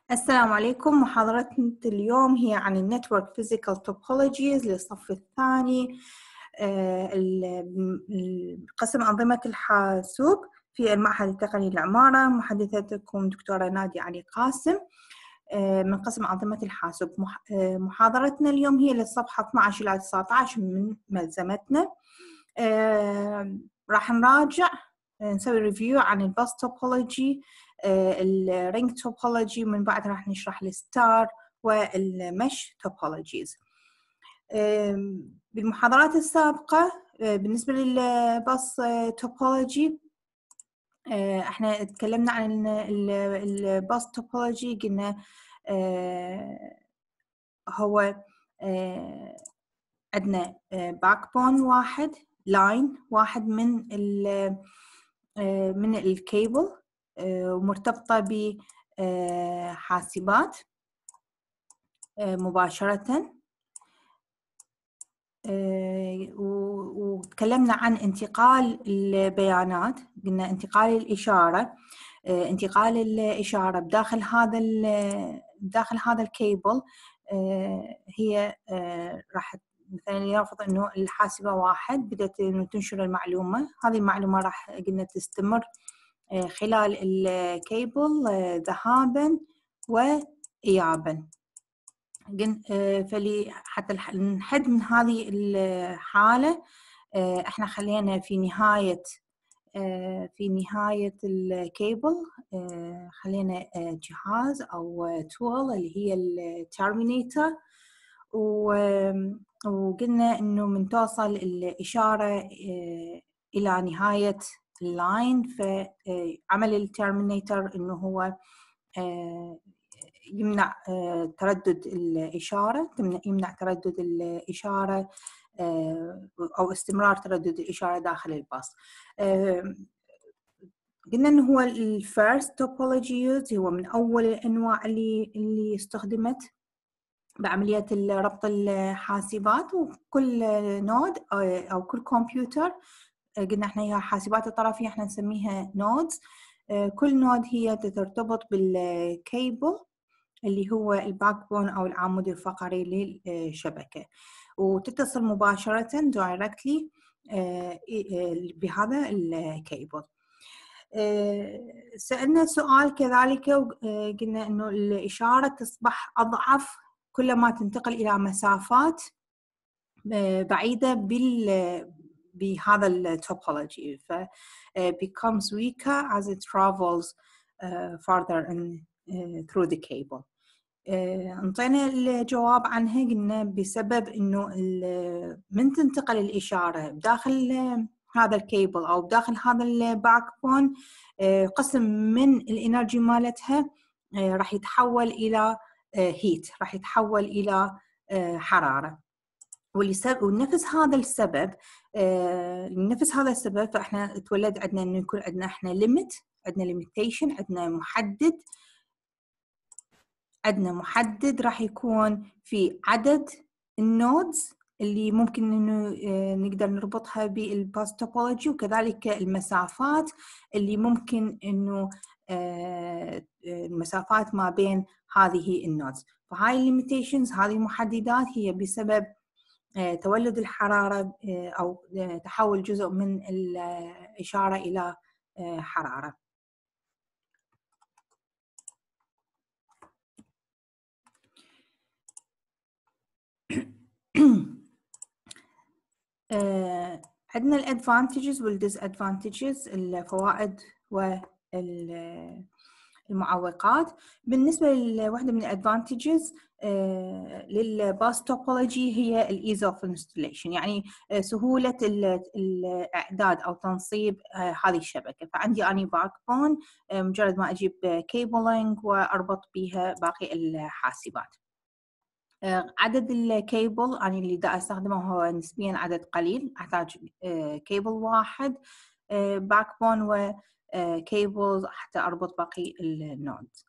السلام عليكم. محاضرتنا اليوم هي عن النتورك فيزيكال توبولوجيز للصف الثاني، قسم أنظمة الحاسوب في المعهد التقني للعمارة. محدثتكم دكتورة نادية علي قاسم من قسم أنظمة الحاسوب. محاضرتنا اليوم هي للصفحة 12 إلى 19 من ملزمتنا. راح نراجع نسوي ريفيو عن الباص توبولوجي، الرينج توبولوجي، من بعد راح نشرح الستار والمش توبولوجيز. بالمحاضرات السابقة بالنسبة للباص توبولوجي احنا تكلمنا عن الباص توبولوجي. قلنا هو عندنا باك بون واحد، لاين واحد من الكيبل ومرتبطة بحاسبات مباشرة. وتكلمنا عن انتقال البيانات. قلنا انتقال الإشارة، انتقال الإشارة بداخل هذا الكيبل هي راح مثلا يرفض انه الحاسبة واحد بدأت انه تنشر المعلومة. هذه المعلومة راح قلنا تستمر خلال الكيبل ذهابا وإيابا. حتى نحد من هذه الحالة احنا خلينا في نهاية الكيبل خلينا جهاز أو تول اللي هي التيرمينيتر، وقلنا إنه من توصل الإشارة إلى نهاية اللاين، فعمل التيرمينيتر إنه هو يمنع تردد الإشارة، يمنع تردد الإشارة أو استمرار تردد الإشارة داخل الباص. قلنا إنه هو الفيرست توبولوجي هو من أول الأنواع اللي استخدمت بعملية ربط الحاسبات، وكل نود أو كل كمبيوتر قلنا إحنا هي حاسبات الطرفية إحنا نسميها نودز. كل نود هي ترتبط بالكيبل اللي هو الباك بون أو العمود الفقري للشبكة، وتتصل مباشرة directly بهذا الكيبل. سألنا سؤال كذلك، قلنا إنه الإشارة تصبح أضعف كلما تنتقل إلى مسافات بعيدة بهذا التوبولوجي، ف becomes weaker as it travels farther through the cable. انطينا الجواب عنها. قلنا بسبب إنه من تنتقل الإشارة بداخل هذا الكيبل أو بداخل هذا الباك بون، قسم من الإنرجي مالتها راح يتحول إلى هيت، راح يتحول إلى حرارة. ولنفس هذا السبب فإحنا تولد عندنا إنه يكون عندنا إحنا ليميت، عندنا ليميتيشن، عندنا محدد راح يكون في عدد النودز اللي ممكن إنه نقدر نربطها بالباس توبولوجي، وكذلك المسافات اللي ممكن إنه المسافات ما بين هذه النودز. فهاي الليميتيشنز، هذه المحددات، هي بسبب تولد الحرارة أو تحول جزء من الإشارة إلى حرارة. عندنا الادفانتجز والديسادفانتجز، الفوائد والمعوقات. بالنسبة لواحدة من الادفانتجز للباس توبولوجي هي الايز اوف انستليشن، يعني سهولة الاعداد او تنصيب هذه الشبكة. فعندي اني باك بون، مجرد ما اجيب كيبلينج واربط بها باقي الحاسبات. عدد الكيبل يعني اللي دا استخدمه هو نسبيا عدد قليل، احتاج كيبل واحد باك بون وكيبل حتى اربط باقي النودز.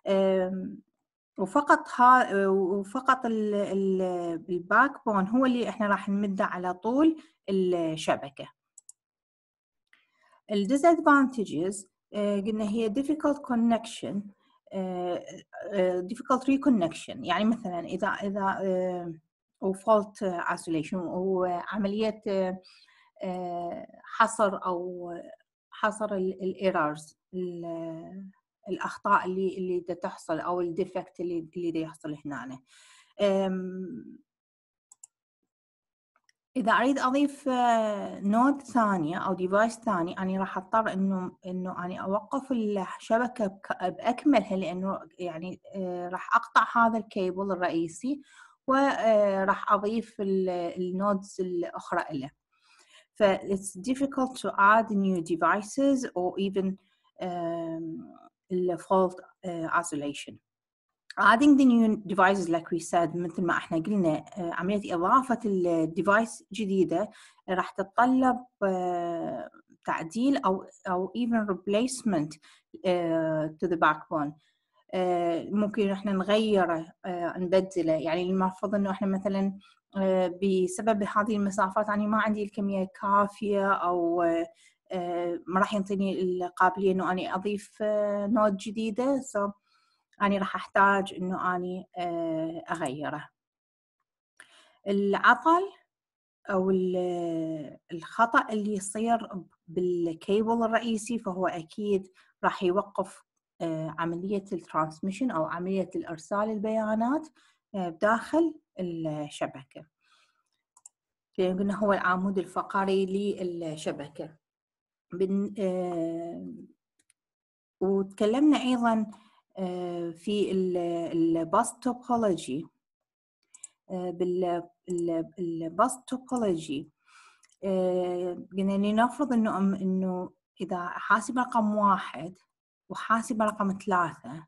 وفقط الباك بون هو اللي احنا راح نمده على طول الشبكة. الديسادفانتجز قلنا هي difficult connection difficult reconnection. يعني مثلا إذا أو fault isolation أو عملية حصر الايرورز، الأخطاء اللي تحصل أو الديفكت اللي يحصل هنا. إذا أريد أضيف نود ثانية أو ديفايس ثاني، أنا راح أضطر إنه أنا أوقف الشبكة بأكملها، لأنه يعني راح أقطع هذا الكيبل الرئيسي وراح أضيف النودز الأخرى له. ف it's difficult to add new devices or even fault isolation. Adding the new devices like we said، مثل ما احنا قلنا، عملية إضافة الديفايس جديدة راح تتطلب تعديل أو even replacement to the backbone. ممكن احنا نغيره، نبدله. يعني المفروض انه احنا مثلا بسبب هذه المسافات يعني ما عندي الكمية الكافية، او ما راح ينطيني القابلية انه اني اضيف نود جديدة، أنا راح أحتاج إنه أني أغيره. العطل أو الخطأ اللي يصير بالكيبل الرئيسي فهو أكيد راح يوقف عملية الترانسميشن أو عملية الإرسال البيانات داخل الشبكة. قلنا هو العمود الفقري للشبكة. وتكلمنا أيضاً في الباس توبولوجي. بالباس توبولوجي قلنا لنفرض إنه إذا حاسبة رقم 1 وحاسبة رقم 3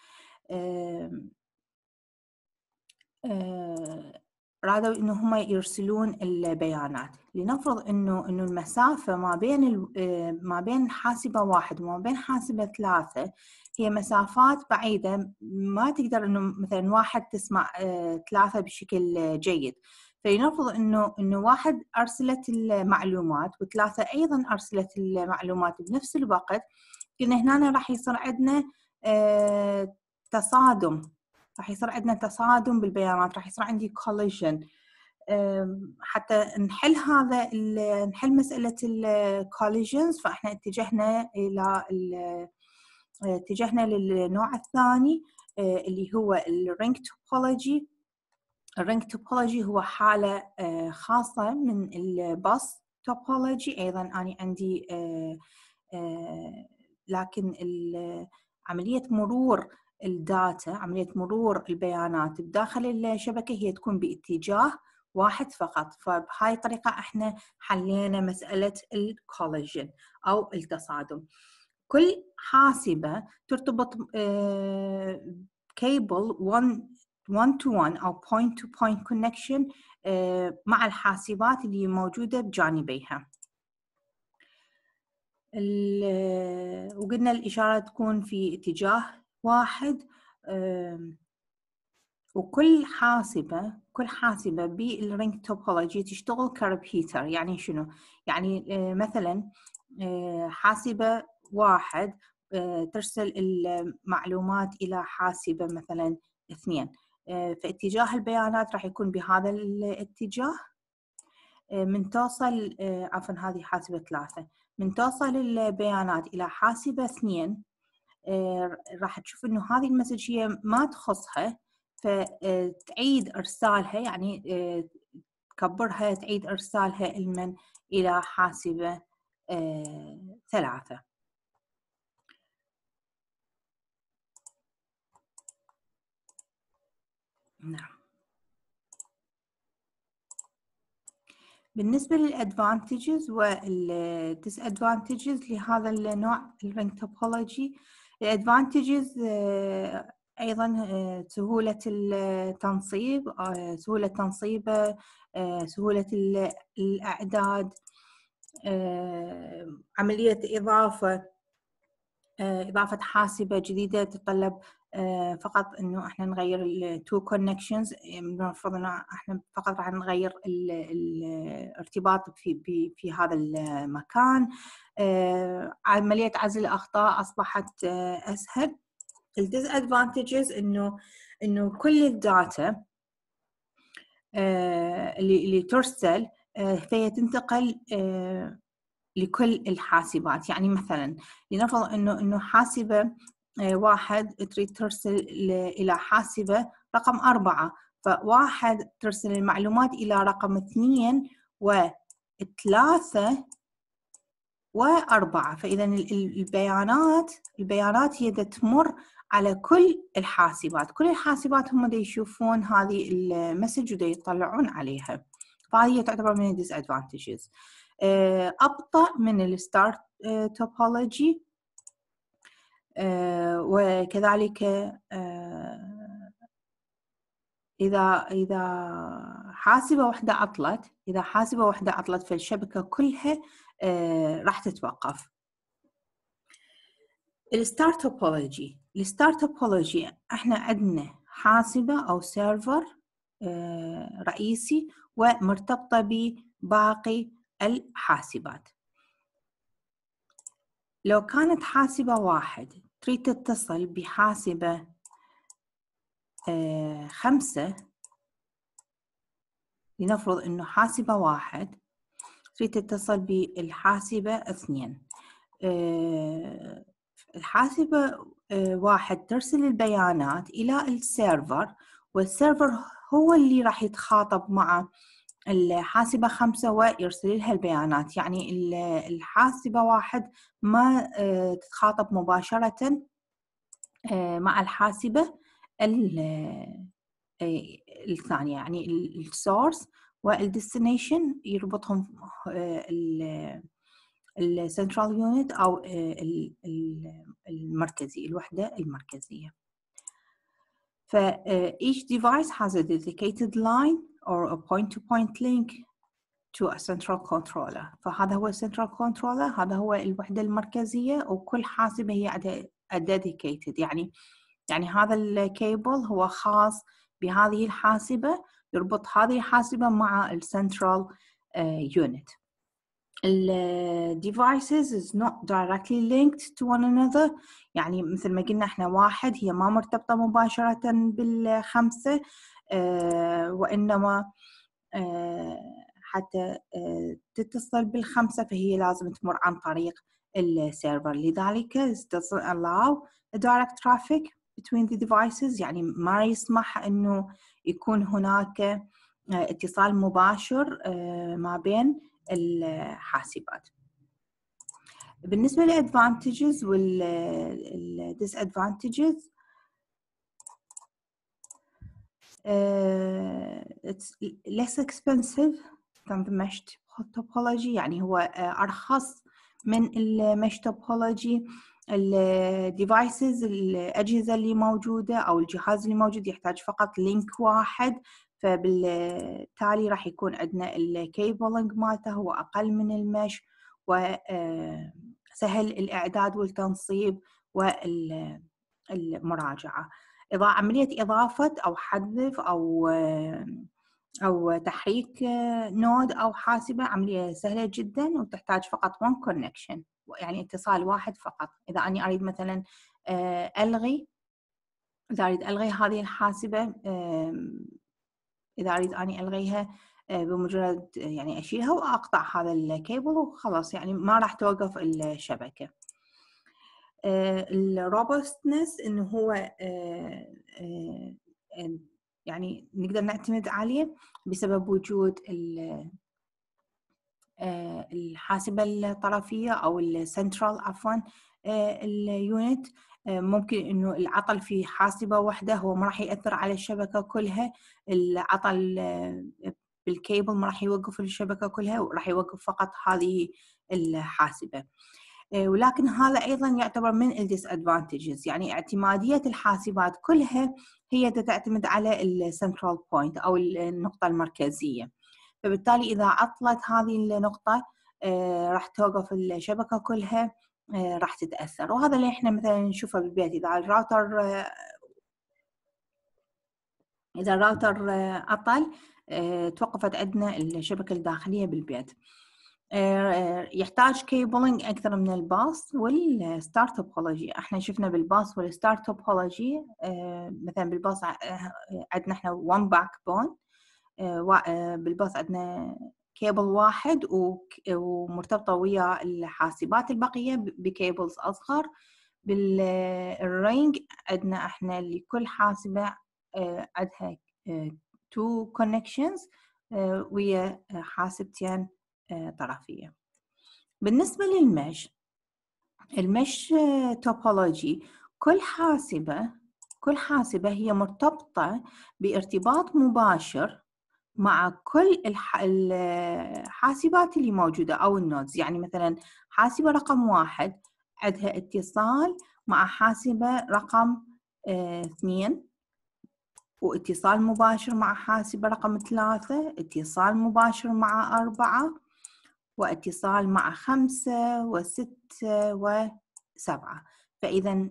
رادوا إنه هم يرسلون البيانات. لنفرض إنه المسافة ما بين حاسبة 1 وما بين حاسبة 3 هي مسافات بعيدة، ما تقدر إنه مثلا 1 تسمع 3 بشكل جيد. فلنفرض إنه 1 أرسلت المعلومات و3 أيضا أرسلت المعلومات بنفس الوقت، قلنا هنا راح يصير عندنا تصادم. راح يصير عندنا تصادم بالبيانات، راح يصير عندي collision. حتى نحل مسألة collisions، فإحنا اتجهنا للنوع الثاني اللي هو الرينج توبولوجي. الرينج توبولوجي هو حالة خاصة من الباس توبولوجي. أيضا أنا عندي لكن عملية مرور الداتا، عملية مرور البيانات بداخل الشبكة هي تكون باتجاه واحد فقط. فبهاي الطريقة احنا حلينا مسألة الكوليجن أو التصادم. كل حاسبة ترتبط كيبل one to one أو point to point connection مع الحاسبات اللي موجودة بجانبيها. وقلنا الإشارة تكون في اتجاه واحد. وكل حاسبة بالرينج توبولوجي تشتغل كريبيتر. يعني شنو؟ يعني مثلا حاسبة 1 ترسل المعلومات إلى حاسبة مثلا 2، فاتجاه البيانات راح يكون بهذا الاتجاه. من توصل عفوا هذه حاسبة 3، من توصل البيانات إلى حاسبة 2 راح تشوف إنه هذه المسج هي ما تخصها، فتعيد إرسالها، يعني تكبرها، تعيد إرسالها إلى حاسبة 3. نعم. بالنسبة للأدفانتجز والديسأدفانتجز لهذا النوع الرينج توبولوجي، الأدفانتجز أيضا سهولة التنصيب، سهولة تنصيبه، سهولة الأعداد، عملية إضافة حاسبة جديدة تتطلب فقط إنه إحنا نغير التو كونكشنز. المفروض إنه إحنا فقط راح نغير الارتباط في هذا المكان. عملية عزل الأخطاء أصبحت أسهل. الديسادفانتجز انه كل الداتا اللي ترسل فهي تنتقل لكل الحاسبات. يعني مثلا لنفرض انه حاسبة واحد تريد ترسل إلى حاسبة رقم 4، فواحد ترسل المعلومات إلى رقم 2 و3 و4. فإذا البيانات هي تمر على كل الحاسبات. كل الحاسبات هم يشوفون هذه المسج ويطلعون عليها، فهذه تعتبر من الديسادفانتجز. أبطأ من الستار توبولوجي، وكذلك إذا حاسبة واحدة عطلت فالشبكة كلها راح تتوقف. الستار توبولوجي احنا عندنا حاسبة أو سيرفر رئيسي ومرتبطة بباقي الحاسبات. لو كانت حاسبة واحد تريد تتصل بحاسبة 5، لنفرض إنه حاسبة واحد تريد تتصل بالحاسبة 2، الحاسبة واحد ترسل البيانات إلى السيرفر، والسيرفر هو اللي راح يتخاطب مع الحاسبة 5 ويرسل لها البيانات. يعني الحاسبة واحد ما تتخاطب مباشرة مع الحاسبة الثانية. يعني السورس والديستنيشن يربطهم السنترال يونت أو المركزي، الوحدة المركزية. ف each device has a dedicated line or a point-to-point link to a central controller. فهذا هو central controller، هذا هو الوحدة المركزية، وكل حاسبة هي dedicated. يعني هذا الكيبل هو خاص بهذه الحاسبة، يربط هذه الحاسبة مع السنترال unit. devices is not directly linked to one another. يعني مثل ما قلنا احنا واحد هي ما مرتبطة مباشرة بالخمسة، وإنما حتى تتصل بالخمسة فهي لازم تمر عن طريق السيرفر. لذلك doesn't allow a direct traffic between the devices. يعني ما يسمح إنه يكون هناك اتصال مباشر ما بين الحاسبات. بالنسبة للadvantages والdisadvantages، it's less expensive than the mesh topology. يعني هو أرخص من المش توبولوجي. الديفايسز، الأجهزة اللي موجودة أو الجهاز اللي موجود يحتاج فقط لينك واحد، فبالتالي راح يكون عندنا الكيبلينج مالته هو أقل من المش، وسهل الإعداد والتنصيب والمراجعة. عملية إضافة أو حذف أو تحريك نود أو حاسبة عملية سهلة جدا وتحتاج فقط one connection، يعني اتصال واحد فقط. إذا أنا أريد مثلا إذا أريد ألغي هذه الحاسبة، إذا أريد أني ألغيها بمجرد يعني أشيلها وأقطع هذا الكيبل وخلاص، يعني ما راح توقف الشبكة. الروبستنس إنه هو يعني نقدر نعتمد عليه بسبب وجود الحاسبة الطرفية أو السنترال عفوا اليونت. ممكن إنه العطل في حاسبة واحدة هو ما راح يأثر على الشبكة كلها. العطل بالكيبل ما راح يوقف الشبكة كلها، وراح يوقف فقط هذه الحاسبة. ولكن هذا أيضا يعتبر من الديسادفانتجز. يعني اعتمادية الحاسبات كلها هي تعتمد على السنترال بوينت أو النقطة المركزية، فبالتالي إذا عطلت هذه النقطة راح توقف الشبكة كلها، راح تتأثر. وهذا اللي احنا مثلا نشوفه بالبيت. إذا الراوتر عطل توقفت عندنا الشبكة الداخلية بالبيت. يحتاج كيبلينج أكثر من الباص والستار توبولوجي. احنا شفنا بالباص والستار توبولوجي مثلا بالباص عندنا احنا one backbone، بالباص عندنا كيبل واحد ومرتبطة ويا الحاسبات البقية بكيبلز أصغر. بالرينج عندنا احنا لكل حاسبة عندها two connections ويا حاسبتين طرفية. بالنسبة المش توبولوجي، كل حاسبة هي مرتبطة بارتباط مباشر مع كل الحاسبات اللي موجودة أو النودز. يعني مثلا حاسبة رقم 1 عندها اتصال مع حاسبة رقم 2، واتصال مباشر مع حاسبة رقم 3، اتصال مباشر مع 4، واتصال مع 5 و6 و7. فإذا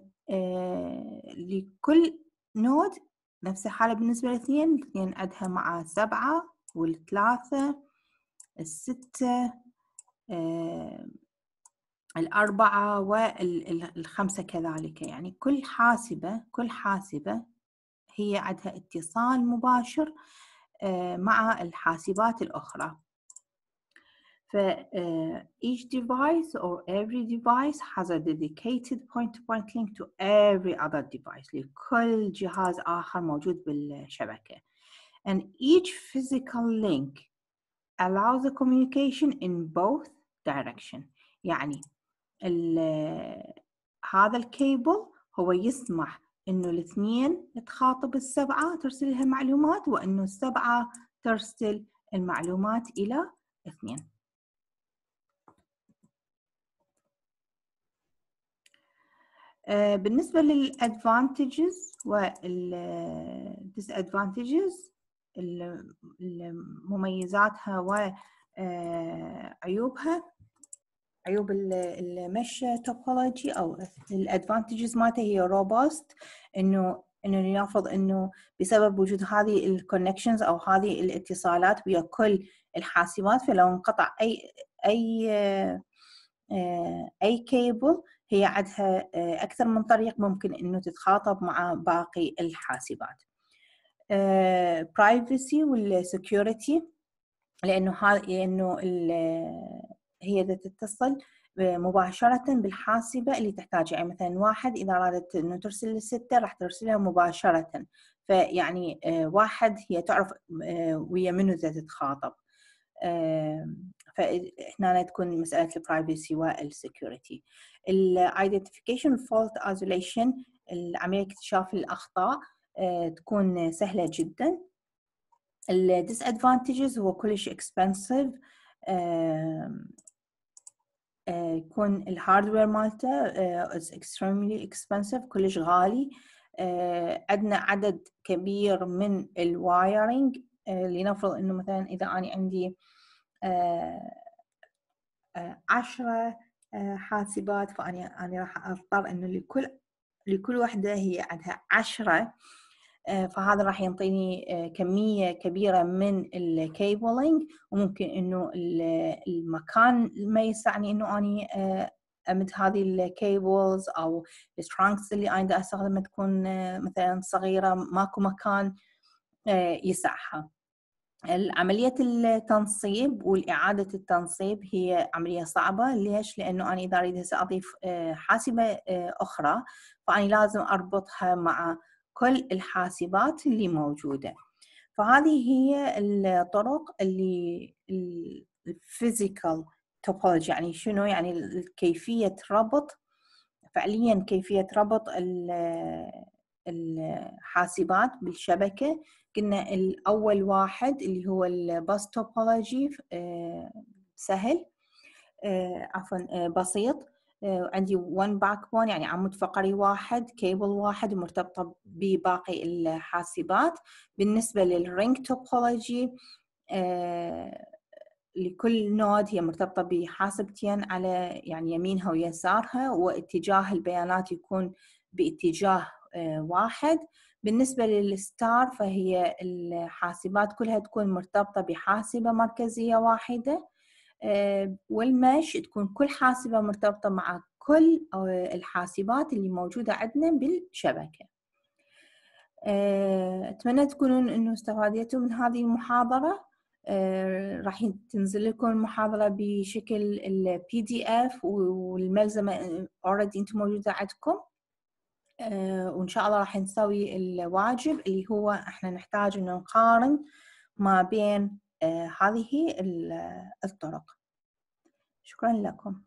لكل نود نفس الحالة. بالنسبة الاثنين عندها مع 7 وال3 ال6 ال4 وال5 كذلك. يعني كل حاسبة هي عندها اتصال مباشر مع الحاسبات الأخرى. each device or every device has a dedicated point-to-point link to every other device. لكل جهاز آخر موجود بالشبكة. And each physical link allows the communication in both direction. يعني هذا الكيبل هو يسمح إنه الاثنين تخاطب ال7 ترسل لها معلومات، وإنه ال7 ترسل المعلومات إلى 2. بالنسبة للادفانتجز والديسادفانتجز، مميزاتها وعيوبها. عيوب المش توبولوجي او الادفانتجز مالته هي روبوست، انه يفرض انه بسبب وجود هذه الكونكشنز او هذه الاتصالات ويا كل الحاسبات، فلو انقطع اي كيبل هي عندها أكثر من طريق ممكن إنه تتخاطب مع باقي الحاسبات. privacy والsecurity، لأنه هي تتصل مباشرة بالحاسبة اللي تحتاجها. يعني مثلا 1 إذا أرادت إنه ترسل ل6 راح ترسلها مباشرة، فيعني 1 هي تعرف ويا منو تتخاطب. فهنا تكون مسألة البرايفسي والسكيورتي. الايدنتيفيكيشن فولت ايزوليشن، عملية اكتشاف الأخطاء تكون سهلة جدا. الديسادفانتجز هو كلش اكسبنسيف، يكون الهاردوير مالته is extremely expensive، كلش غالي. عندنا عدد كبير من الوايرنج. لنفرض انه مثلا اذا انا عندي 10 حاسبات، فأنا راح أضطر إنه لكل واحدة هي عندها 10، فهذا راح ينطيني كمية كبيرة من الكيبلينج، وممكن إنه المكان ما يسعني إنه أني أمد هذه الكيبلز، أو الترانكس اللي أنا دا أستخدمها تكون مثلا صغيرة، ماكو مكان يسعها. عملية التنصيب والإعادة التنصيب هي عملية صعبة. ليش؟ لأنه أنا إذا أريد أضيف حاسبة أخرى، فأنا لازم أربطها مع كل الحاسبات اللي موجودة. فهذه هي الطرق اللي الفيزيكال توبولوجي، يعني شنو؟ يعني كيفية ربط، فعليا كيفية ربط الحاسبات بالشبكة. قلنا الأول واحد اللي هو الباس توبولوجي سهل، عفوا بسيط. عندي one backbone، يعني عمود فقري واحد، كيبل واحد مرتبطة بباقي الحاسبات. بالنسبة للرينج توبولوجي، لكل نود هي مرتبطة بحاسبتين على يعني يمينها ويسارها، واتجاه البيانات يكون باتجاه واحد. بالنسبة للستار، فهي الحاسبات كلها تكون مرتبطة بحاسبة مركزية واحدة. والمش تكون كل حاسبة مرتبطة مع كل الحاسبات اللي موجودة عندنا بالشبكة. أتمنى تكونون إنه استفادتوا من هذه المحاضرة. راح تنزل لكم المحاضرة بشكل ال PDF والملزمة already انتم موجودة عندكم. وإن شاء الله راح نسوي الواجب اللي هو احنا نحتاج إنه نقارن ما بين هذه الطرق. شكرا لكم.